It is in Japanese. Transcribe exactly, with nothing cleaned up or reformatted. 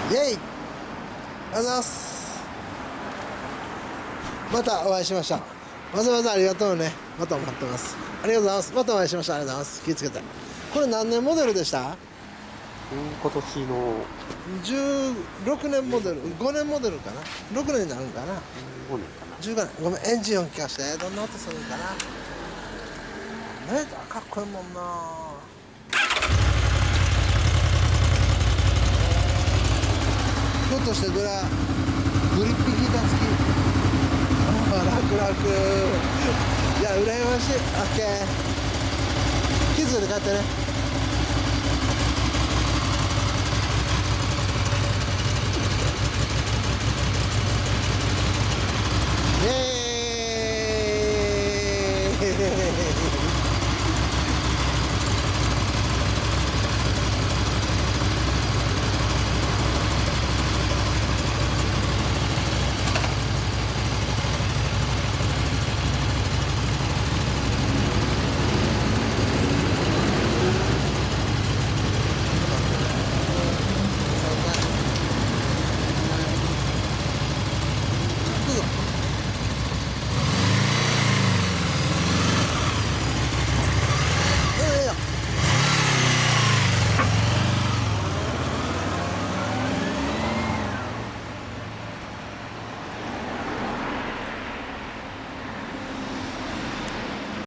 イエイ、ありがとうございます。またお会いしました。わざわざありがとうね。また待ってます。ありがとうございます。またお会いしました。ありがとうございます。気をつけて。これ何年モデルでした？ 今年のじゅうろくねんモデル、ごねんモデルかな、ろくねんになるんかな、 ごねんかな。 じゅうごねん。ごめん、エンジン音聞かして。どんな音するんかな。ね、かっこいいもんな。ひょっとしてグラグリップヒーター付き。ああ、楽々。いや、羨ましい。オッケー。気づいて帰ってね。